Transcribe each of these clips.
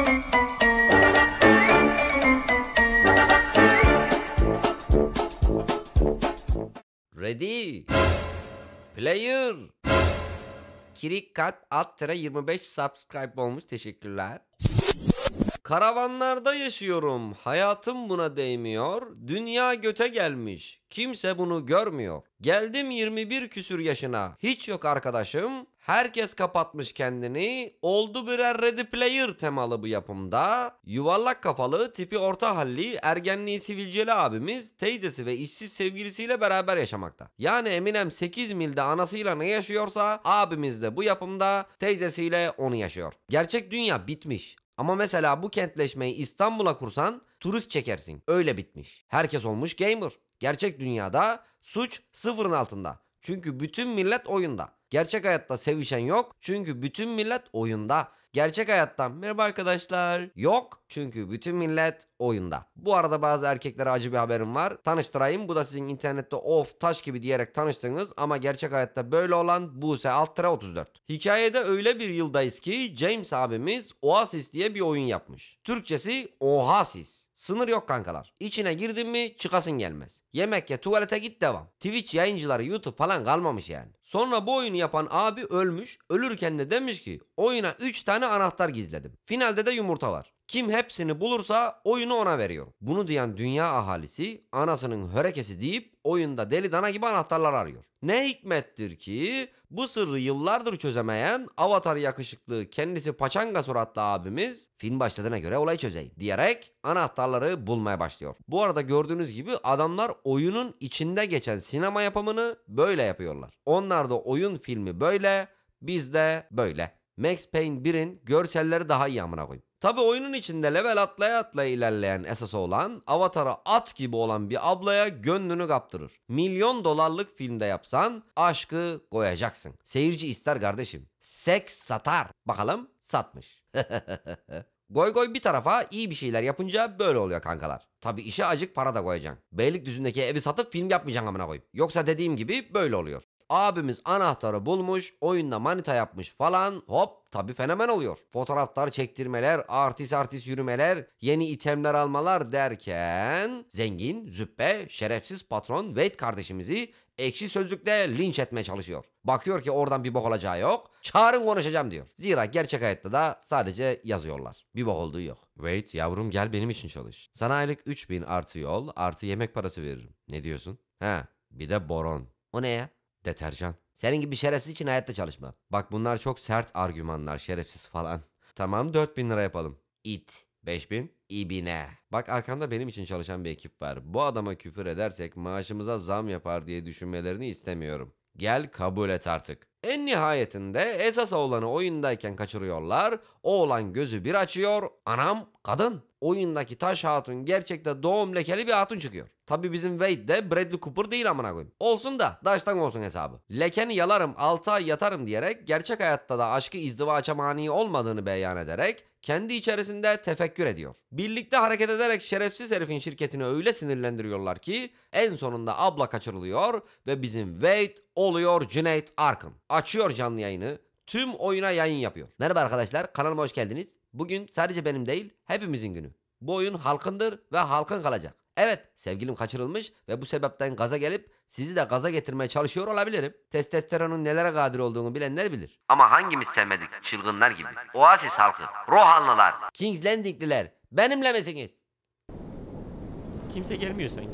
Ready. Player. Kirik kalp alt tere 25 subscribe olmuş. Teşekkürler. Karavanlarda yaşıyorum. Hayatım buna değmiyor. Dünya göte gelmiş. Kimse bunu görmüyor. Geldim 21 küsür yaşına. Hiç yok arkadaşım. Herkes kapatmış kendini. Oldu birer Ready Player temalı bu yapımda. Yuvarlak kafalı, tipi orta halli, ergenliği sivilceli abimiz teyzesi ve işsiz sevgilisiyle beraber yaşamakta. Yani Eminem 8 milde anasıyla ne yaşıyorsa abimiz de bu yapımda teyzesiyle onu yaşıyor. Gerçek dünya bitmiş. Ama mesela bu kentleşmeyi İstanbul'a kursan turist çekersin. Öyle bitmiş. Herkes olmuş gamer. Gerçek dünyada suç sıfırın altında. Çünkü bütün millet oyunda. Gerçek hayatta sevişen yok. Çünkü bütün millet oyunda. Gerçek hayatta merhaba arkadaşlar yok. Çünkü bütün millet oyunda. Bu arada bazı erkeklere acı bir haberim var. Tanıştırayım. Bu da sizin internette of taş gibi diyerek tanıştığınız ama gerçek hayatta böyle olan Buse Altıra 34. Hikayede öyle bir yıldayız ki James abimiz Oasis diye bir oyun yapmış. Türkçesi Oasis. Sınır yok kankalar. İçine girdin mi çıkasın gelmez. Yemek ye, tuvalete git, devam. Twitch yayıncıları, YouTube falan kalmamış yani. Sonra bu oyunu yapan abi ölmüş. Ölürken de demiş ki oyuna 3 tane anahtar gizledim. Finalde de yumurta var. Kim hepsini bulursa oyunu ona veriyor. Bunu diyen dünya ahalisi anasının hörekesi deyip oyunda deli dana gibi anahtarlar arıyor. Ne hikmettir ki bu sırrı yıllardır çözemeyen avatar yakışıklı kendisi paçanga suratlı abimiz film başladığına göre olayı çözeyim diyerek anahtarları bulmaya başlıyor. Bu arada gördüğünüz gibi adamlar oyunun içinde geçen sinema yapımını böyle yapıyorlar. Onlar da oyun filmi böyle, biz de böyle. Max Payne 1'in görselleri daha iyi amına koyayım. Tabi oyunun içinde level atlaya atlaya ilerleyen esası olan Avatar'a at gibi olan bir ablaya gönlünü kaptırır. Milyon dolarlık filmde yapsan aşkı koyacaksın. Seyirci ister kardeşim. Seks satar. Bakalım satmış. Goy goy bir tarafa iyi bir şeyler yapınca böyle oluyor kankalar. Tabi işe acık para da koyacaksın. Beylikdüzü'ndeki evi satıp film yapmayacaksın amına koyayım. Yoksa dediğim gibi böyle oluyor. Abimiz anahtarı bulmuş, oyunda manita yapmış falan, hop tabi fenomen oluyor. Fotoğraflar çektirmeler, artist yürümeler, yeni itemler almalar derken zengin, züppe, şerefsiz patron Wade kardeşimizi Ekşi Sözlük'te linç etmeye çalışıyor. Bakıyor ki oradan bir bok olacağı yok. Çağırın konuşacağım diyor. Zira gerçek hayatta da sadece yazıyorlar. Bir bok olduğu yok. Wade yavrum gel benim için çalış. Sana aylık 3000 artı yol artı yemek parası veririm. Ne diyorsun? Ha bir de boron. O ne ya? Deterjan. Senin gibi şerefsiz için hayatta çalışma. Bak bunlar çok sert argümanlar, şerefsiz falan. Tamam 4000 lira yapalım. İt. 5000. İbine. Bak arkamda benim için çalışan bir ekip var. Bu adama küfür edersek maaşımıza zam yapar diye düşünmelerini istemiyorum. Gel kabul et artık. En nihayetinde esas oğlanı oyundayken kaçırıyorlar. Oğlan gözü bir açıyor. Anam kadın. Oyundaki taş hatun gerçekte doğum lekeli bir hatun çıkıyor. Tabi bizim Wade de Bradley Cooper değil amına koyayım. Olsun da daştan olsun hesabı. Lekeni yalarım 6 ay yatarım diyerek gerçek hayatta da aşkı izdivaça mani olmadığını beyan ederek kendi içerisinde tefekkür ediyor. Birlikte hareket ederek şerefsiz herifin şirketini öyle sinirlendiriyorlar ki en sonunda abla kaçırılıyor ve bizim Wade oluyor Cüneyt Arkın. Açıyor canlı yayını. Tüm oyuna yayın yapıyor. Merhaba arkadaşlar, kanalıma hoş geldiniz. Bugün sadece benim değil, hepimizin günü. Bu oyun halkındır ve halkın kalacak. Evet, sevgilim kaçırılmış ve bu sebepten gaza gelip sizi de gaza getirmeye çalışıyor olabilirim. Testosteronun nelere kadir olduğunu bilenler bilir. Ama hangimiz sevmedik çılgınlar gibi? Oasis halkı, Rohanlılar, King's Landing'liler benimle misiniz? Kimse gelmiyor sanki.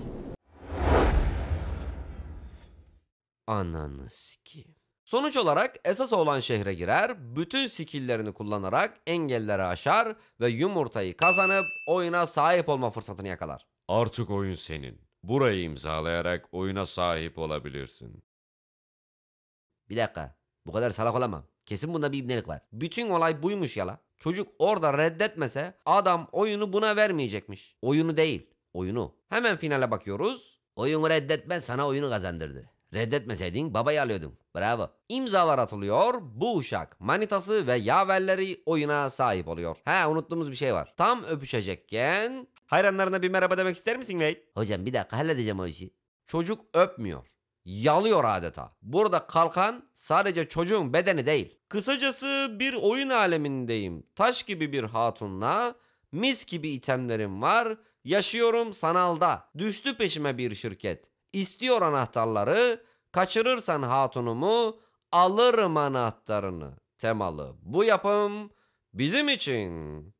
Ananı sikeyim. Sonuç olarak esas olan şehre girer, bütün skill'lerini kullanarak engelleri aşar ve yumurtayı kazanıp oyuna sahip olma fırsatını yakalar. Artık oyun senin. Burayı imzalayarak oyuna sahip olabilirsin. Bir dakika, bu kadar salak olamam. Kesin bunda bir ibnelik var. Bütün olay buymuş ya la. Çocuk orada reddetmese adam oyunu buna vermeyecekmiş. Oyunu değil, oyunu. Hemen finale bakıyoruz. Oyunu reddetmen sana oyunu kazandırdı. Reddetmeseydin babayı alıyordun. Bravo. İmzalar atılıyor. Bu uşak manitası ve yaverleri oyuna sahip oluyor. Ha unuttuğumuz bir şey var. Tam öpüşecekken... Hayranlarına bir merhaba demek ister misin Wade? Hocam bir dakika halledeceğim o işi. Çocuk öpmüyor. yalıyor adeta. Burada kalkan sadece çocuğun bedeni değil. Kısacası bir oyun alemindeyim. Taş gibi bir hatunla, mis gibi itemlerim var. Yaşıyorum sanalda. Düştü peşime bir şirket. İstiyor anahtarları. Kaçırırsan hatunumu alırım anahtarını. Temalı bu yapım bizim için.